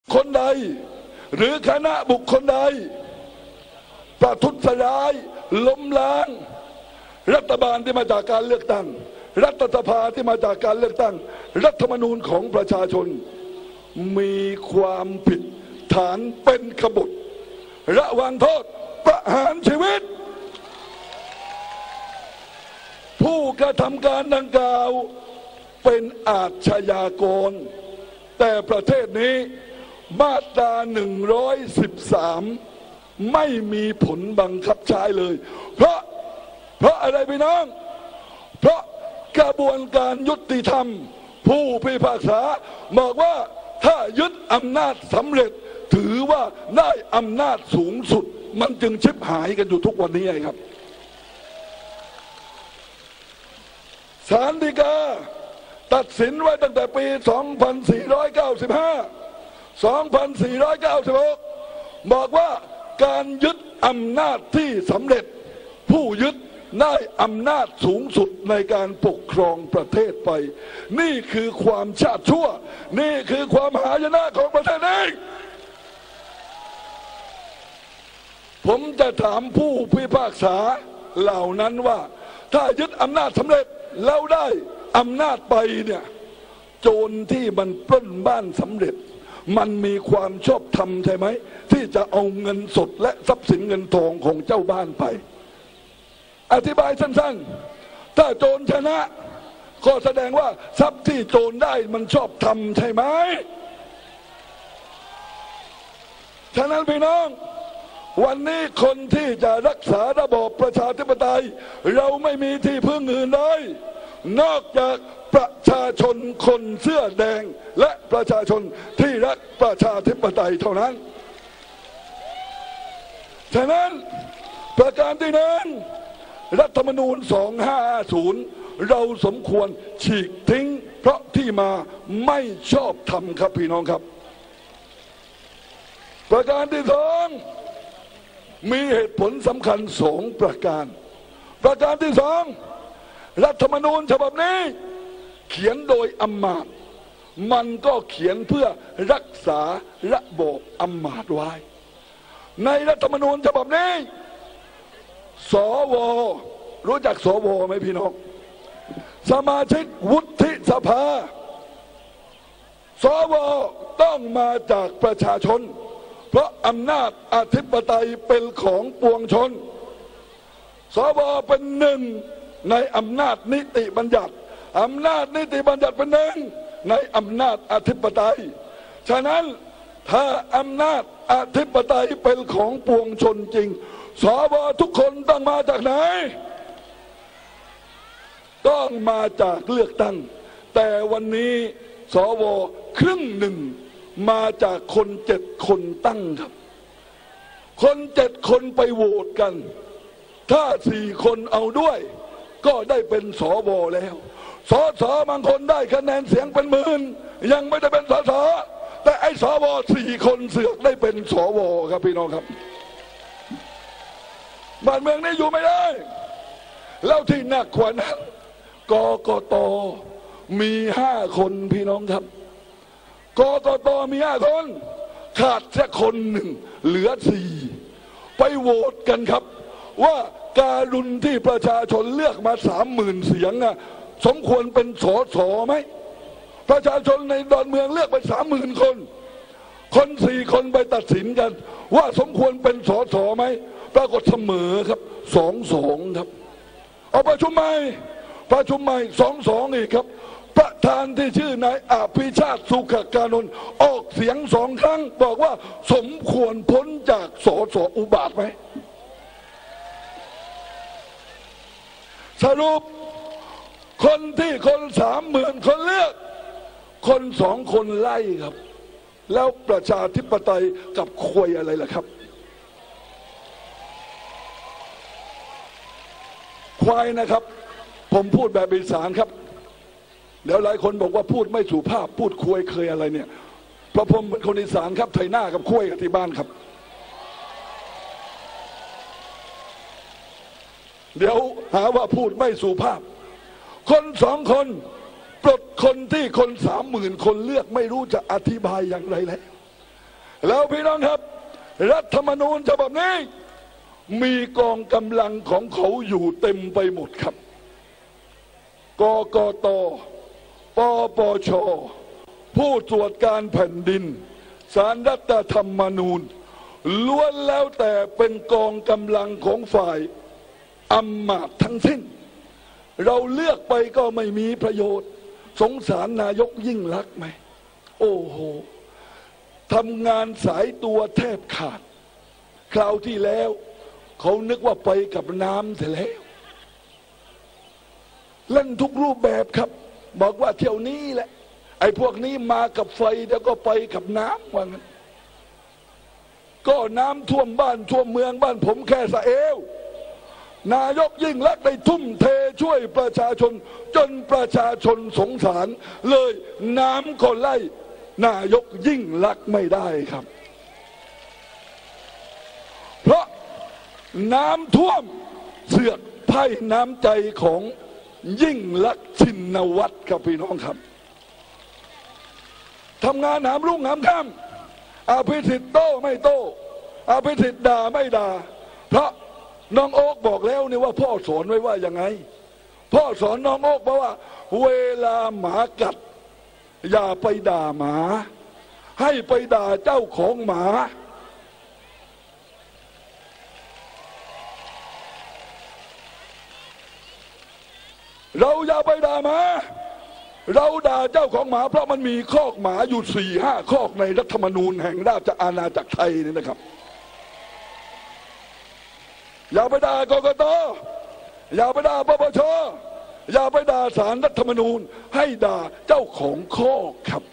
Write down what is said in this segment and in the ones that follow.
คนใดหรือคณะบุคคลใดประทุษร้ายล้มล้างรัฐบาลที่มาจากการเลือกตั้งรัฐสภาที่มาจากการเลือกตั้งรัฐธรรมนูญของประชาชนมีความผิดฐานเป็นกบฏระวางโทษประหารชีวิตผู้กระทำการดังกล่าวเป็นอาชญากรแต่ประเทศนี้มาตรา113ไม่มีผลบังคับใช้เลยเพราะอะไรพี่น้องเพราะกระบวนการยุติธรรมผู้พิพากษาบอกว่าถ้ายึดอำนาจสำเร็จถือว่าได้อำนาจสูงสุดมันจึงชิบหายกันอยู่ทุกวันนี้ครับศาลฎีกาตัดสินไว้ตั้งแต่ปี 2495 2496 บอกว่าการยึดอำนาจที่สำเร็จผู้ยึดได้อำนาจสูงสุดในการปกครองประเทศไปนี่คือความชาติชั่วนี่คือความหายนะของประเทศนี้ผมจะถามผู้พิพากษาเหล่านั้นว่าถ้ายึดอำนาจสำเร็จแล้วได้อำนาจไปเนี่ยโจรที่มันปล้นบ้านสำเร็จมันมีความชอบธรรมใช่ไหมที่จะเอาเงินสดและทรัพย์สินเงินทองของเจ้าบ้านไปอธิบายสั้นๆถ้าโจรชนะก็แสดงว่าทรัพย์ที่โจรได้มันชอบธรรมใช่ไหมฉะนั้นพี่น้องวันนี้คนที่จะรักษาระบอบประชาธิปไตยเราไม่มีที่พึ่งอื่นเลยนอกจากประชาชนคนเสื้อแดงและประชาชนที่รักประชาธิปไตยเท่านั้นฉะนั้นประการที่หนึ่งรัฐธรรมนูญ 2550เราสมควรฉีกทิ้งเพราะที่มาไม่ชอบธรรมครับพี่น้องครับประการที่สองมีเหตุผลสำคัญ2ประการประการที่สองรัฐธรรมนูญฉบับนี้เขียนโดยอำมาตย์มันก็เขียนเพื่อรักษาระบอบอำมาตย์ไว้ในรัฐธรรมนูญฉบับนี้สวรู้จักสวไหมพี่น้องสมาชิกวุฒิสภาสวต้องมาจากประชาชนเพราะอำนาจอธิปไตยเป็นของปวงชนสวเป็นหนึ่งในอำนาจนิติบัญญัติอำนาจนิติบัญญัติเป็นหนึ่งในอำนาจอธิปไตยฉะนั้นถ้าอำนาจอธิปไตยเป็นของปวงชนจริงสวทุกคนต้องมาจากไหนต้องมาจากเลือกตั้งแต่วันนี้สวครึ่งหนึ่งมาจากคน7 คนตั้งครับคน7 คนไปโหวตกันถ้า4 คนเอาด้วยก็ได้เป็นสวแล้วสสบางคนได้คะแนนเสียงเป็นหมื่นยังไม่ได้เป็นสสแต่ไอ้สว4 คนเสือกได้เป็นสวครับพี่น้องครับบ้านเมืองนี้อยู่ไม่ได้แล้วที่หนักกว่านั้นกกตมี5 คนพี่น้องครับกกตมี5 คนขาดแค่คนหนึ่งเหลือ4ไปโหวตกันครับว่าการุณที่ประชาชนเลือกมา30,000 เสียงน่ะสมควรเป็นสสไหมประชาชนในดอนเมืองเลือกไป30,000 คนคน4 คนไปตัดสินกันว่าสมควรเป็นสสไหมปรากฏเสมอครับ2-2ครับเอาประชุมใหม่2-2อีกครับประธานที่ชื่อนายอภิชาติสุขการนท์ออกเสียง2 ครั้งบอกว่าสมควรพ้นจากสสอุบาทไหมสรุปคนที่คน 30,000 คนเลือกคน2 คนไล่ครับแล้วประชาธิปไตยกับควยอะไรล่ะครับควายนะครับผมพูดแบบอีสานครับเดี๋ยวหลายคนบอกว่าพูดไม่สุภาพพูดควยเคยอะไรเนี่ยเพราะผมเป็นคนอีสานครับไถหน้ากับควยกับที่บ้านครับเดี๋ยวหาว่าพูดไม่สุภาพคน2 คนปลดคนที่คน30,000 คนเลือกไม่รู้จะอธิบายอย่างไรแล้วแล้วพี่น้องครับรัฐธรรมนูญฉบับนี้มีกองกำลังของเขาอยู่เต็มไปหมดครับกกต.ปปช.ผู้ตรวจการแผ่นดินศาลรัฐธรรมนูญล้วนแล้วแต่เป็นกองกำลังของฝ่ายอำมาตย์ทั้งสิ้นเราเลือกไปก็ไม่มีประโยชน์สงสารนายกยิ่งลักษณ์ไหมโอ้โหทำงานสายตัวแทบขาดคราวที่แล้วเขานึกว่าไปกับน้ำแต่แล้วเล่นทุกรูปแบบครับบอกว่าเที่ยวนี้แหละไอ้พวกนี้มากับไฟแล้วก็ไปกับน้ำว่างั้นก็น้ำท่วมบ้านท่วมเมืองบ้านผมแค่สะเอวนายกยิ่งลักษณ์ได้ทุ่มเทช่วยประชาชนจนประชาชนสงสารเลยน้ำก็ไล่นายกยิ่งลักษณ์ไม่ได้ครับเพราะน้ำท่วมเสือกไพ่น้ำใจของยิ่งลักษณ์ชินวัตรครับพี่น้องครับทำงานหามรุ่งหามค่ำอภิสิทธิ์โต้ไม่โต้อภิสิทธิ์ด่าไม่ด่าเพราะน้องโอ๊กบอกแล้วนี่ว่าพ่อสอนไว้ว่ายังไงพ่อสอนน้องโอ๊กบอกว่าเวลาหมากัดอย่าไปด่าหมาให้ไปด่าเจ้าของหมาเราอย่าไปด่าหมาเราด่าเจ้าของหมาเพราะมันมีคอกหมาอยู่4-5 คอกในรัฐธรรมนูญแห่งราชอาณาจักรไทยนี่นะครับอย่าไปด่ากกต.อย่าไปด่าปปช.อย่าไปด่าศาลรัฐธรรมนูญให้ด่าเจ้าของคอกครับ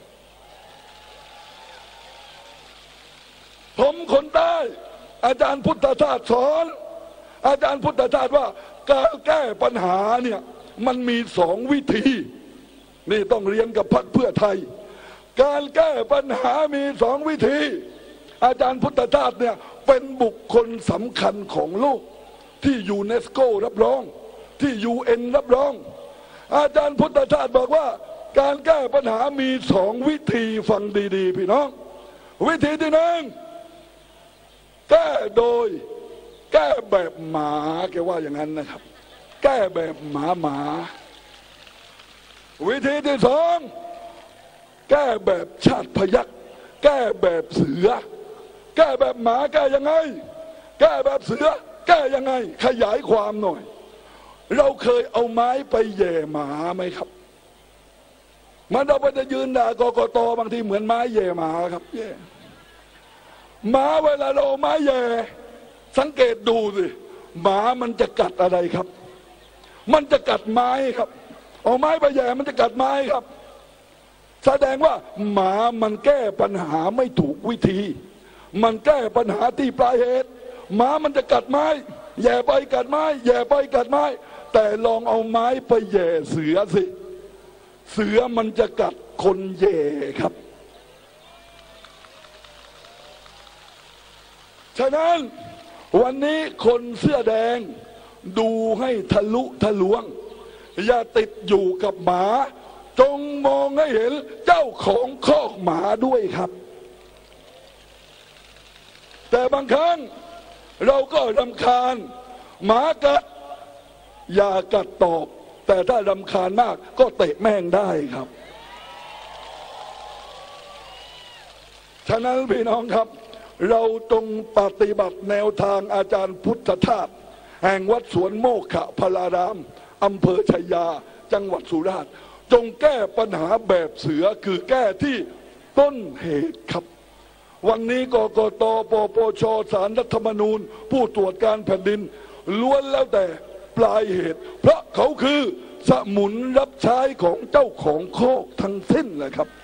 ผมคนใต้อาจารย์พุทธทาสสอนอาจารย์พุทธทาสว่าการแก้ปัญหาเนี่ยมันมี2 วิธีนี่ต้องเรียนกับพรรคเพื่อไทยการแก้ปัญหามี2 วิธีอาจารย์พุทธทาสเนี่ยเป็นบุคคลสำคัญของโลกที่ยูเนสโกรับรองที่ UN รับรองอาจารย์พุทธทาสบอกว่าการแก้ปัญหามี2 วิธีฟังดีๆพี่น้องวิธีที่1แก้โดยแก้แบบหมาแกว่าอย่างนั้นนะครับแก้แบบหมาวิธีที่2แก้แบบชาติพยัคฆ์แก้แบบเสือแก้แบบหมาแก้ยังไงแก้แบบเสือแก้ยังไงขยายความหน่อยเราเคยเอาไม้ไปแย่หมาไหมครับมันเราไปจะยืนด่ากกต.บางทีเหมือนไม้แย่หมาครับแย่หมาเวลาเราไม้แย่สังเกตดูสิหมามันจะกัดอะไรครับมันจะกัดไม้ครับเอาไม้ไปแย่มันจะกัดไม้ครับแสดงว่าหมามันแก้ปัญหาไม่ถูกวิธีมันแก้ปัญหาที่ปลายเหตุหมามันจะกัดไม้แย่ไปกัดไม้แย่ไปกัดไม้แต่ลองเอาไม้ไปแย่เสือสิเสือมันจะกัดคนแย่ครับฉะนั้นวันนี้คนเสื้อแดงดูให้ทะลุทะลวงอย่าติดอยู่กับหมาจงมองให้เห็นเจ้าของคอกหมาด้วยครับแต่บางครั้งเราก็รำคาญหมากัดอย่ากัดตอบแต่ถ้ารำคาญมากก็เตะแม่งได้ครับฉะนั้นพี่น้องครับเราจงปฏิบัติแนวทางอาจารย์พุทธทาสแห่งวัดสวนโมกขพลารามอำเภอชัยยาจังหวัดสุราษฎร์จงแก้ปัญหาแบบเสือคือแก้ที่ต้นเหตุครับวันนี้กกต.ปปช.ศาลรัฐธรรมนูญผู้ตรวจการแผ่นดินล้วนแล้วแต่ปลายเหตุเพราะเขาคือสมุนรับใช้ของเจ้าของคอกทั้งสิ้นแหละครับ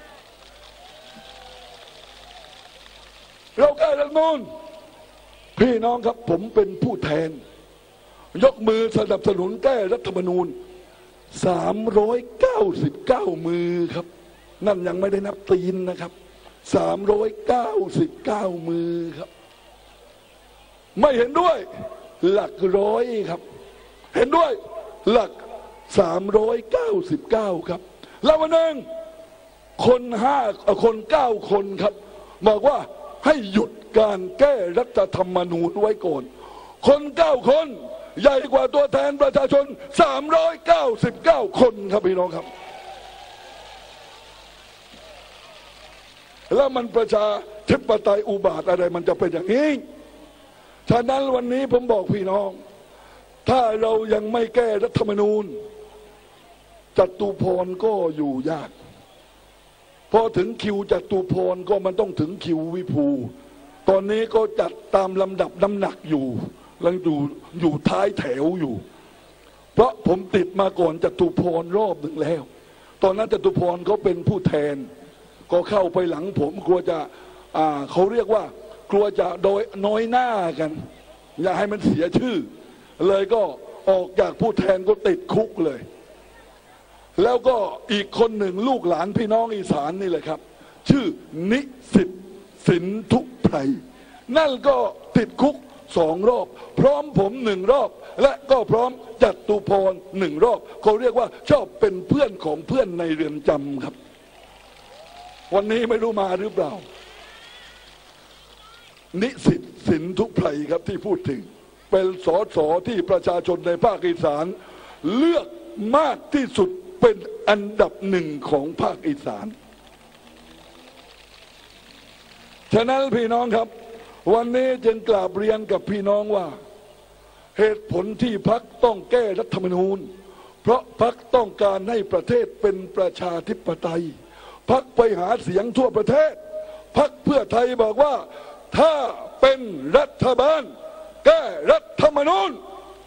เราแก้รัฐธรรมนูญพี่น้องครับผมเป็นผู้แทนยกมือสนับสนุนแก้รัฐธรรมนูญ399 มือครับนั่นยังไม่ได้นับตีนนะครับ399 มือครับไม่เห็นด้วยหลักร้อยครับเห็นด้วยหลัก399ครับแล้ววันหนึ่งคน9 คนครับบอกว่าให้หยุดการแก้รัฐธรรมนูญไว้ก่อนคน9 คนใหญ่กว่าตัวแทนประชาชน399 คนครับพี่น้องครับแล้วมันประชาธิปไตยอุบาทอะไรมันจะเป็นอย่างนี้ฉะนั้นวันนี้ผมบอกพี่น้องถ้าเรายังไม่แก้รัฐธรรมนูญจตุพรก็อยู่ยากพอถึงคิวจตุพรก็มันต้องถึงคิววิภูตอนนี้ก็จัดตามลำดับน้ำหนักอยู่ยังอยู่ท้ายแถวอยู่เพราะผมติดมาก่อนจตุพรรอบหนึ่งแล้วตอนนั้นจตุพรเขาเป็นผู้แทนก็เข้าไปหลังผมกลัวจะเขาเรียกว่ากลัวจะโดยน้อยหน้ากันอย่าให้มันเสียชื่อเลยก็ออกจากผู้แทนก็ติดคุกเลยแล้วก็อีกคนหนึ่งลูกหลานพี่น้องอีสานนี่แหละครับชื่อนิสิตสินธุไพรนั่นก็ติดคุก2 รอบพร้อมผม1 รอบและก็พร้อมจตุพร1 รอบเขาเรียกว่าชอบเป็นเพื่อนของเพื่อนในเรือนจำครับวันนี้ไม่รู้มาหรือเปล่านิสิตสินธุไพรครับที่พูดถึงเป็นส.ส.ที่ประชาชนในภาคอีสานเลือกมากที่สุดเป็นอันดับ1ของภาคอีสานฉะนั้นพี่น้องครับวันนี้จึงกราบเรียนกับพี่น้องว่าเหตุผลที่พรรคต้องแก้รัฐธรรมนูญเพราะพรรคต้องการให้ประเทศเป็นประชาธิปไตยพรรคไปหาเสียงทั่วประเทศพรรคเพื่อไทยบอกว่าถ้าเป็นรัฐบาลแก้รัฐธรรมนูญ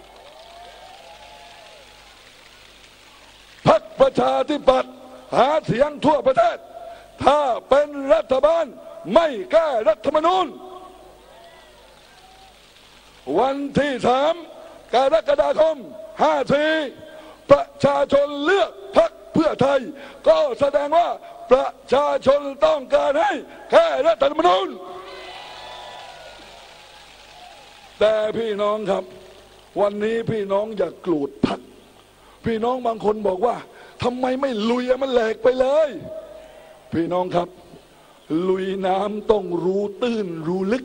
พรรคประชาธิปัตย์หาเสียงทั่วประเทศถ้าเป็นรัฐบาลไม่แก้รัฐธรรมนูญวันที่3 กรกฎาคม 54ประชาชนเลือกพรรคเพื่อไทยก็แสดงว่าประชาชนต้องการให้แก้รัฐธรรมนูญแต่พี่น้องครับวันนี้พี่น้องอย่าโกรธพรรคพี่น้องบางคนบอกว่าทำไมไม่ลุยมันแหลกไปเลยพี่น้องครับลุยน้ำต้องรู้ตื้นรู้ลึก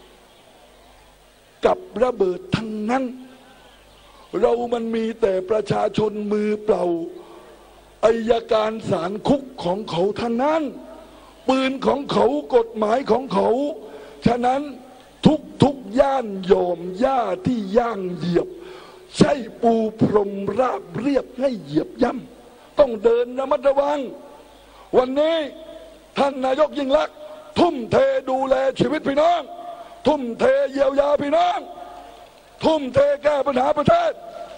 กับระเบิดทั้งนั้นเรามันมีแต่ประชาชนมือเปล่าอัยการศาลคุกของเขาทั้งนั้นปืนของเขากฎหมายของเขาฉะนั้นทุกย่านโยมหญ้าที่ย่างเหยียบใช่ปูพรมราบเรียบให้เหยียบย่ำต้องเดินระมัดระวังวันนี้ท่านนายกยิ่งลักษณ์ทุ่มเทดูแลชีวิตพี่น้องทุ่มเทเยียวยาพี่น้องทุ่มเทแก้ปัญหาประเทศ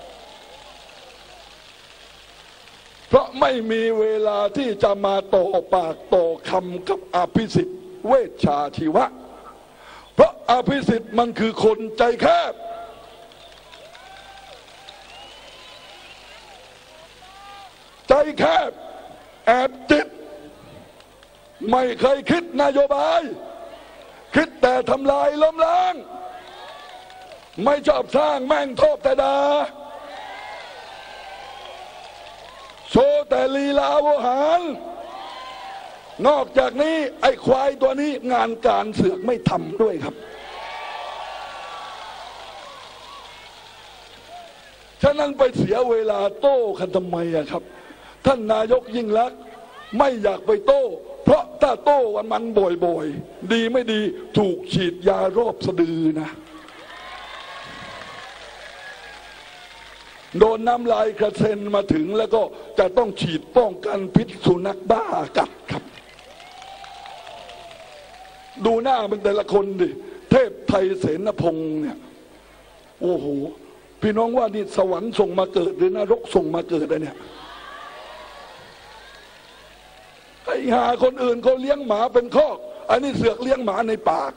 เพราะไม่มีเวลาที่จะมาต่อปากต่อคำกับอภิสิทธิ์เวชชาชีวะเพราะอภิสิทธิ์มันคือคนใจแคบใจแคบแอบจิตไม่เคยคิดนโยบายคิดแต่ทำลายล้มล้างไม่ชอบสร้างแม่งโทษแต่ด่าโชว์แต่ลีลาโวหารนอกจากนี้ไอ้ควายตัวนี้งานการเสือกไม่ทำด้วยครับฉะนั้นไปเสียเวลาโต้กันทำไมอะครับท่านนายกยิ่งลักษณ์ไม่อยากไปโต้เพราะถ้าโต้กันมันบ่อยๆดีไม่ดีถูกฉีดยารอบสะดือนะโดนน้ำลายกระเซ็นมาถึงแล้วก็จะต้องฉีดป้องกันพิษสุนัขบ้ากัดครับดูหน้ามันแต่ละคนดิเทพไทยเสนพงษ์เนี่ยโอ้โหพี่น้องว่านี่สวรรค์ส่งมาเกิดหรือนรกส่งมาเกิดอะไรเนี่ยไอ้หาคนอื่นเขาเลี้ยงหมาเป็นคอกอันนี้เสือกเลี้ยงหมาในปาก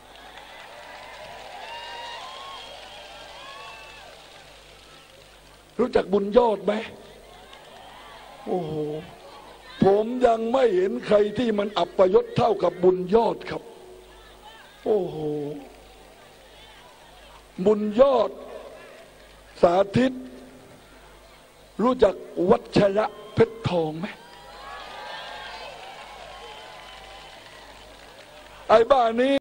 รู้จักบุญยอดไหมโอ้โหผมยังไม่เห็นใครที่มันอัปยศเท่ากับบุญยอดครับโอ้โหบุญยอดสาธิตรู้จักวัชระเพชรทองไหมไอ้บ้านนี้